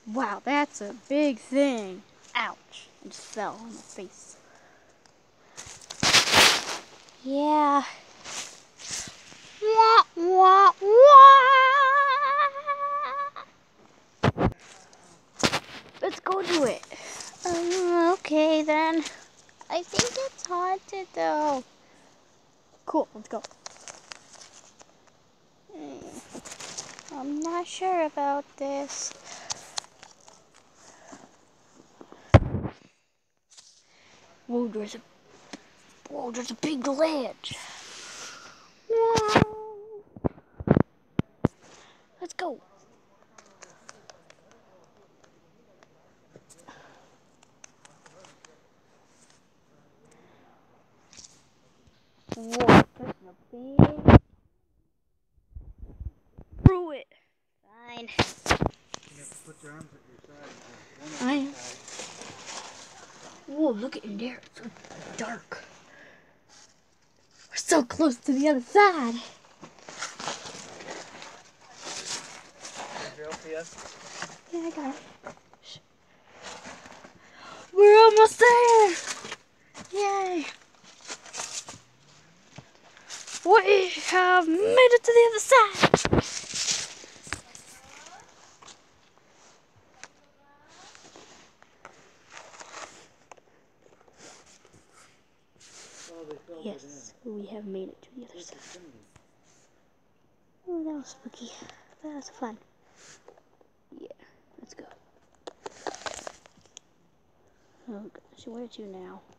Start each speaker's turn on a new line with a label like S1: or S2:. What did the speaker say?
S1: Wow, that's a big thing. Ouch. I just fell on my face. Yeah. Wah, wah, wah. Let's go do it. Okay then. I think it's haunted though. Cool, let's go. I'm not sure about this. Whoa, there's a big ledge. Whoa. Let's go. Whoa, that's a big. Through it. Fine.
S2: You have to put your arms at your side.
S1: I am. Whoa, look at in there. It's so dark. We're so close to the other side. Yeah, I got it. We're almost there. Yay. We have made it to the other side. Yes, we have made it to the other side. Oh, that was spooky. That was fun. Yeah, let's go. Oh gosh, where to now?